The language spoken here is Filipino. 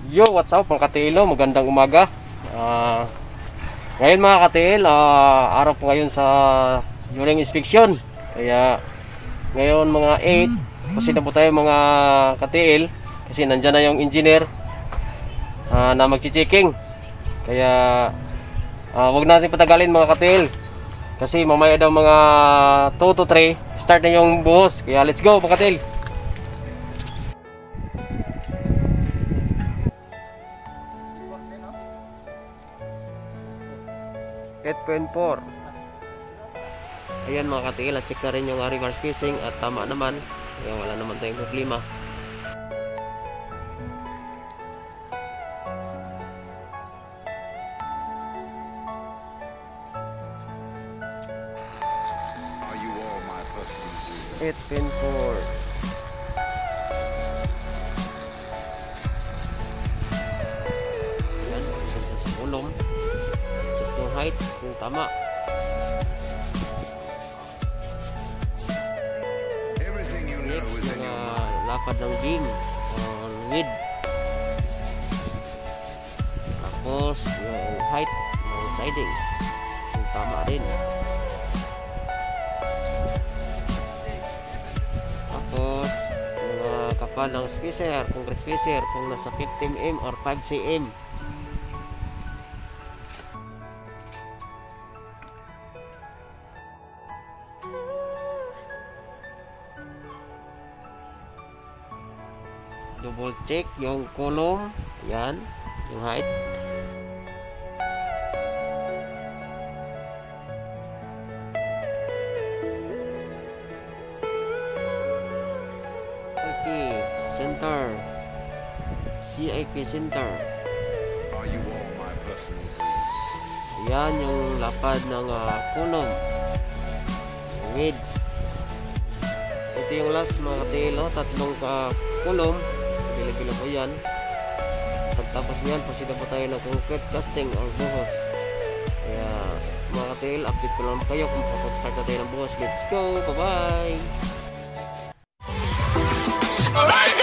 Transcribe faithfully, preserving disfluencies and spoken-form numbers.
Yo, what's up mga katiilo? Magandang umaga. uh, Ngayon mga katiil, uh, araw po ngayon sa during inspection. Kaya ngayon mga eight, kasi na po tayo mga katiil. Kasi nandyan na yung engineer uh, na magchi-checking. Kaya uh, wag natin patagalin mga katiil, kasi mamaya daw mga two to three start na yung buhos. Kaya let's go mga katiil. eight point four. Ayan mga katiil, check na rin yung uh, reverse spacing at tama naman. Kaya wala naman tayong problema. eight point four. Ayan, sa kulong. Check yung height kung tama. Next, yung uh, lapad ng beam on width. Tapos yung height ng sidings kung tama rin. Tapos yung uh, kapal ng spacer, concrete spacer kung nasa fifty millimeters or five centimeters. Double check yung column, yan, yung height. Okay, center, C I P center. Yan yung lapad ng uh, column, width. Ito yung last mga katiil, tatlong uh, column. Pila-pila po yan. Pagtapos nyan, pasida po tayo ng concrete casting ang buhos. Kaya mga katiil, update ko lang kayo kung kapag-start na tayo ng buhos. Let's go! Bye-bye!